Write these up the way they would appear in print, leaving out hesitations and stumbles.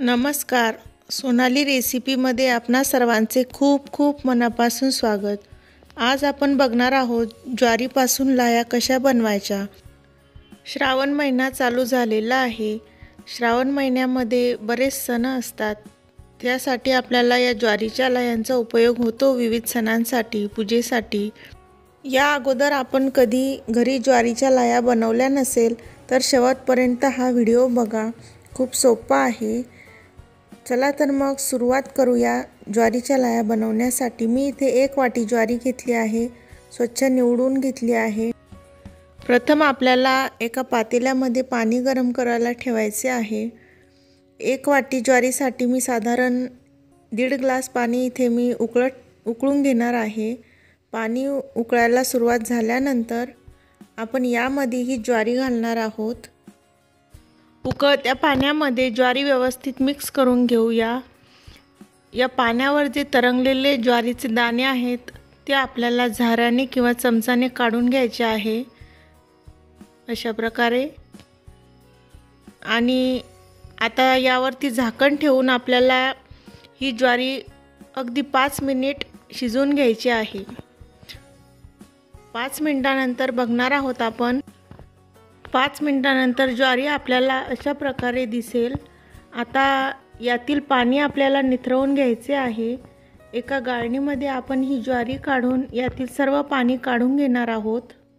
नमस्कार. सोनाली रेसिपीमध्ये आपणा सर्वांचे खूप खूप मनापासून स्वागत. आज आपण बघणार आहोत ज्वारीपासून लाह्या कशा बनवायच्या. श्रावण महिना चालू झालेला आहे. श्रावण महिन्यामध्ये बरेच सण असतात. त्यासाठी आपल्याला या ज्वारीच्या लाह्यांचा उपयोग होतो विविध सणांसाठी, पूजेसाठी. या अगोदर आपण कधी घरी ज्वारीच्या लाह्या बनवल्या नसेल तर शेवटपर्यंत हा व्हिडिओ बघा. खूप सोपा आहे. चला तर मग सुरुवात करूया ज्वारीच्या लाह्या बनवण्यासाठी. मी इथे 1 वाटी ज्वारी घेतली आहे. स्वच्छ निवडून घेतली आहे. प्रथम आपल्याला एका पातेल्यामध्ये पाणी गरम करायला ठेवायचे आहे. 1 वाटी ज्वारीसाठी मी साधारण 1.5 ग्लास पाणी इथे मी उकळून घेणार आहे. पाणी उकळायला सुरुवात झाल्यानंतर आपण यामध्ये ही ज्वारी घालणार आहोत. उकळत्या पाण्यामध्ये ज्वारी व्यवस्थित मिक्स करून घेऊया. या पाण्यावर जे तरंगलेले ज्वारीचे दाणे आहेत ते आपल्याला झाऱ्याने किंवा चमचाने काढून घ्यायचे आहे अशा प्रकारे. आणि आता यावरती झाकण ठेवून आपल्याला ही ज्वारी अगदी 5 मिनिट शिजवून घ्यायची आहे. 5 मिनिटानंतर बघणार आहोत आपण. 5 मिनिटानंतर ज्वारी आपल्याला अशा प्रकारे दिसेल. आता यातील पाणी आपल्याला निथरवून घ्यायचे आहे. एका गाळणीमध्ये आपण ही ज्वारी काढून यातील सर्व पाणी काढून घेणार आहोत.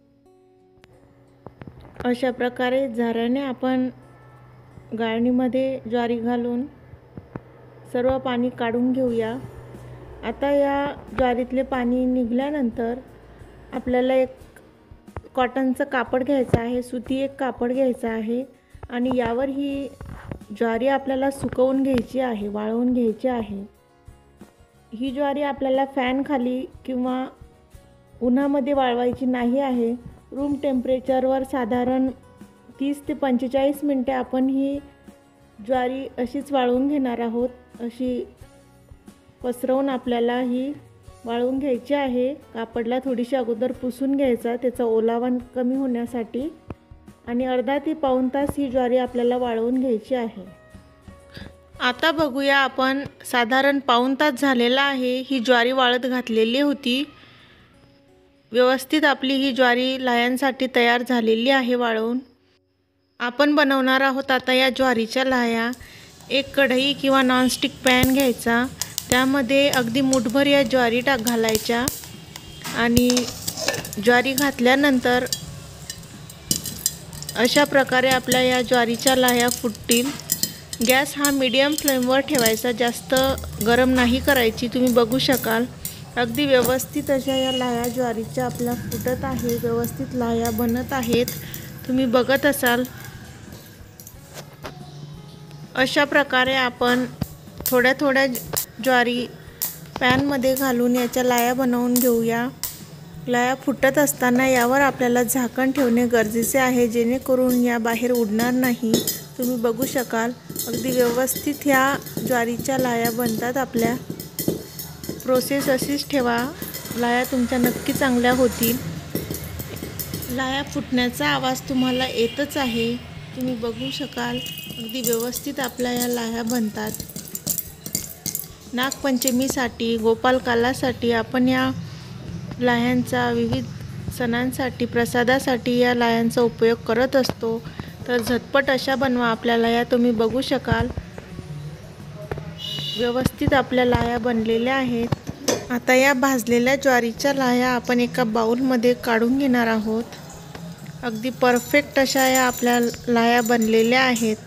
अशा प्रकारे झाऱ्याने आपण गाळणीमध्ये ज्वारी घालून सर्व पाणी काढून घेऊया. आता या ज्वारीतले पाणी निघाल्यानंतर आपल्याला एक कॉटनचं कापड घ्यायचं आहे. सुती एक कापड घ्यायचं आहे आणि यावर ही ज्वारी आपल्याला सुकवून घ्यायची आहे, वाळवून घ्यायची आहे. ही ज्वारी आपल्याला फॅन खाली किंवा उन्हामध्ये वाळवायची नाही आहे. रूम टेम्परेचरवर साधारण 30 ते 45 मिनिटे आपण ही ज्वारी अशीच वाळवून घेणार आहोत. अशी पसरवून आपल्याला ही वाळवून घ्यायची आहे. कापडला थोडीशी अगोदर पुसून घ्यायचा त्याचा ओलावा कमी होण्यासाठी. आणि अर्धा ते पाऊण तास ही ज्वारी आपल्याला वाळवून घ्यायची आहे. आता बघूया आपण. साधारण पाऊण तास झालेला आहे. ही ज्वारी वाळत घातलेली होती. व्यवस्थित आपली ही ज्वारी लाह्यांसाठी तयार झालेली आहे वाळवून. आपण बनवणार आहोत आता या ज्वारीच्या लाह्या. एक कढई किंवा नॉनस्टिक पॅन घ्यायचा. त्यामध्ये अगदी मुठभर या ज्वारी घालायच्या आणि ज्वारी घातल्यानंतर अशा प्रकारे आपल्या या ज्वारीच्या लाह्या फुटतील. गॅस हा मीडियम फ्लेमवर ठेवायचा. जास्त गरम नाही करायची. तुम्ही बघू शकाल अगदी व्यवस्थित अशा या लाह्या ज्वारीच्या आपल्या फुटत आहे. व्यवस्थित लाह्या बनत आहेत. तुम्ही बघत असाल. अशा प्रकारे आपण थोड्या थोड्या ज्वारी पॅनमध्ये घालून याच्या लाह्या बनवून घेऊया. लाह्या फुटत असताना यावर आपल्याला झाकण ठेवणे गरजेचे आहे जेणेकरून या बाहेर उडणार नाही. तुम्ही बघू शकाल अगदी व्यवस्थित ह्या ज्वारीच्या लाह्या बनतात आपल्या. प्रोसेस अशीच ठेवा. लाह्या तुमच्या नक्की चांगल्या होतील. लाह्या फुटण्याचा आवाज तुम्हाला येतच आहे. तुम्ही बघू शकाल अगदी व्यवस्थित आपल्या या लाह्या बनतात. नागपंचमीसाठी, गोपालकालासाठी आपण या लाह्यांचा विविध सणांसाठी, प्रसादासाठी या लाह्यांचा उपयोग करत असतो. तर झटपट अशा बनवा आपल्या लाह्या. तुम्ही बघू शकाल व्यवस्थित आपल्या लाह्या बनलेल्या आहेत. आता या भाजलेल्या ज्वारीच्या लाह्या आपण एका बाउलमध्ये काढून घेणार आहोत. अगदी परफेक्ट अशा या आपल्या लाह्या बनलेल्या आहेत.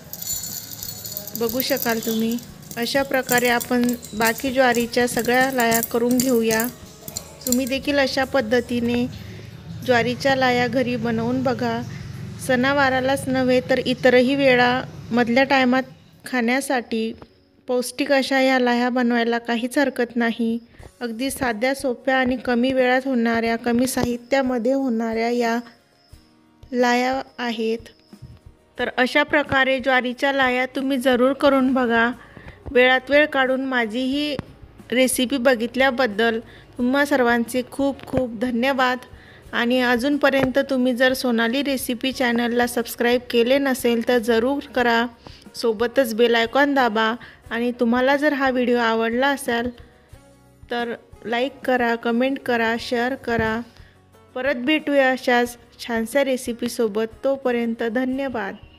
बघू शकाल तुम्ही. अशा प्रकारे आपण बाकी ज्वारीच्या सगळ्या लाह्या करून घेऊया. तुम्ही देखील अशा पद्धतीने ज्वारीच्या लाह्या घरी बनवून बघा. सणावारालाच नव्हे तर इतरही वेळा मधल्या टायमात खाण्यासाठी पौष्टिक अशा या लाह्या बनवायला काहीच हरकत नाही. अगदी साध्या सोप्या आणि कमी वेळात होणाऱ्या, कमी साहित्यामध्ये होणाऱ्या या लाह्या आहेत. तर अशा प्रकारे ज्वारीच्या लाह्या तुम्ही जरूर करून बघा. वेळात वेळ काढून माझी ही रेसिपी बघितल्याबद्दल तुम्हा सर्वांचे खूप खूप धन्यवाद. आणि अजूनपर्यंत तुम्ही जर सोनाली रेसिपी चॅनलला सबस्क्राईब केले नसेल तर जरूर करा, सोबतच बेल आयकॉन दाबा. आणि तुम्हाला जर हा व्हिडिओ आवडला असेल तर लाईक करा, कमेंट करा, शेअर करा. परत भेटूया अशाच छानशा रेसिपीसोबत. तोपर्यंत धन्यवाद.